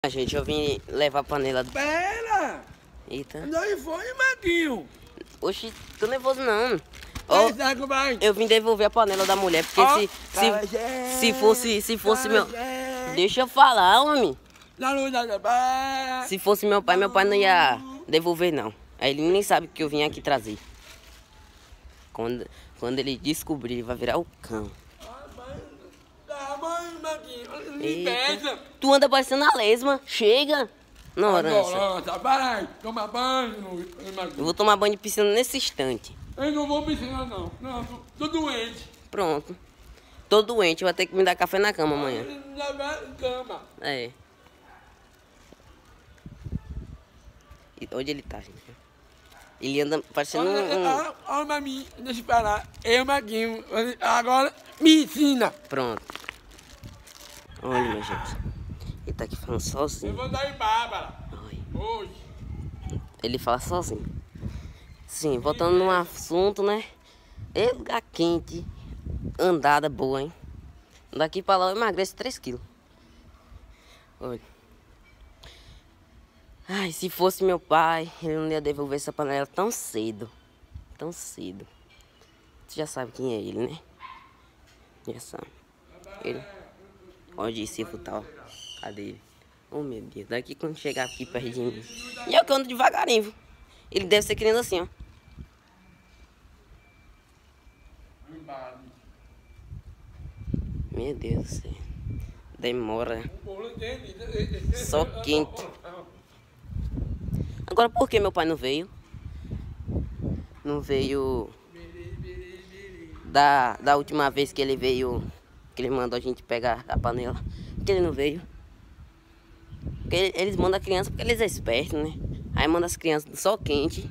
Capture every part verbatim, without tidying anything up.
A gente, eu vim levar a panela do... Pera! Eita. Onde foi, Maguinho? Oxi, tô nervoso não. Ó, Ó, eu vim devolver a panela da mulher, porque Ó, se, cara, se, se fosse, se fosse cara, meu... gente. Deixa eu falar, homem. Na luz da cabeça. Se fosse meu pai, meu pai não ia devolver não. Aí ele nem sabe que eu vim aqui trazer. Quando, quando ele descobrir, ele vai virar o cão. Tá, mãe, Maguinho, me Eita. beija. Tu anda parecendo a lesma. Chega. Ignorância. Nossa, vai, toma banho, Maguinho. Eu vou tomar banho de piscina nesse instante. Eu não vou me ensinar, não. Não, tô, tô doente. Pronto. Tô doente, vai ter que me dar café na cama amanhã. Na cama. É. E onde ele tá, gente? Ele anda parecendo um... um- Olha, olha, Maguinho, deixa eu parar. Eu, Maguinho, agora me ensina. Pronto. Olha, minha gente. Ele tá aqui falando Eu sozinho. vou dar em Bárbara. Olha. Hoje. Ele fala sozinho. Sim, voltando num assunto, né? É lugar quente. Andada boa, hein? Daqui pra lá eu emagreço três quilos. Olha. Ai, se fosse meu pai, ele não ia devolver essa panela tão cedo. Tão cedo. Você já sabe quem é ele, né? Já sabe. Ele. Olha o discípulo tal. Cadê ele? Oh, meu Deus. Daqui quando chegar aqui perto de mim. E eu que ando devagarinho, viu? Ele deve ser querendo assim, ó. Meu Deus do céu. Demora. Só quente. Agora por que meu pai não veio? Não veio da, da última vez que ele veio, que ele mandou a gente pegar a panela. Por que ele não veio? Porque ele- eles mandam a criança porque eles são espertos, né? Aí manda as crianças só quente.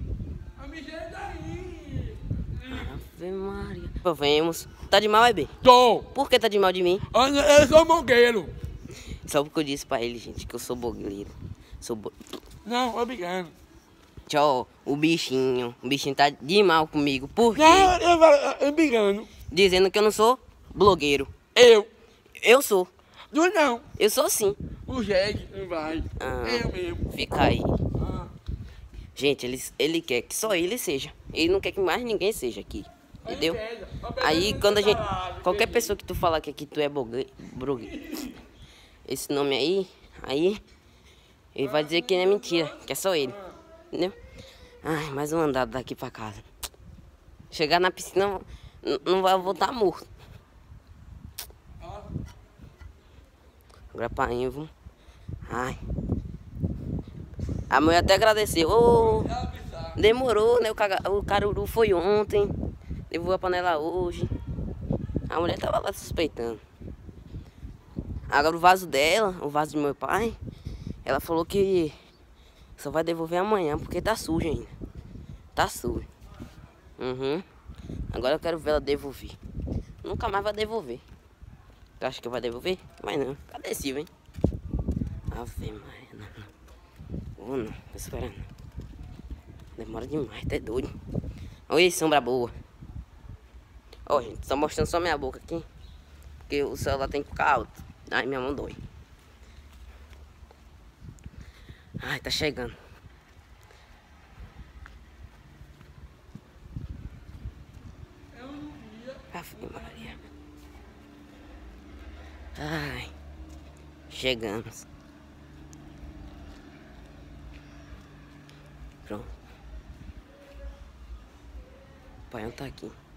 Ave Maria. Vemos. Tá de mal, bebê? Tô. Por que tá de mal de mim? Eu sou mogueiro. Só porque eu disse pra ele, gente, que eu sou bogueiro. Sou bo... Não, obrigado. Tchau, o bichinho. O bichinho tá de mal comigo. Por quê? Não, eu, eu, eu brigando. Dizendo que eu não sou blogueiro. Eu. Eu sou. Tu não. Eu sou sim. O jegue não vai. Ah. Eu mesmo. Fica aí. Ah. Gente, ele, ele quer que só ele seja. Ele não quer que mais ninguém seja aqui. Entendeu? Aí quando a gente... Qualquer pessoa que tu falar que aqui tu é blogueiro... Esse nome aí... Aí... Ele vai dizer que não é mentira. Que é só ele. Entendeu? Ai, mais um andado daqui pra casa. Chegar na piscina... n- Não vai voltar morto. Agora pra Invo. Ai. A mulher até agradeceu. Ô, demorou, né? O, caga... o caruru foi ontem. Levou a panela hoje. A mulher tava lá suspeitando. Agora o vaso dela, o vaso de meu pai, ela falou que só vai devolver amanhã porque tá sujo ainda. Tá sujo. Uhum. Agora eu quero ver ela devolver. Nunca mais vai devolver. Tu acha que vai devolver? Vai não. Cadê Silvio, hein? Ave Maria, não, não. Vou não, tô esperando. Demora demais, tá doido. Oi, sombra boa. Ó, gente, só mostrando só minha boca aqui. Porque o celular tem que ficar alto. Ai, minha mão dói. Ai, tá chegando. Ave Maria. Ai, chegamos. Pronto. O pai não tá aqui.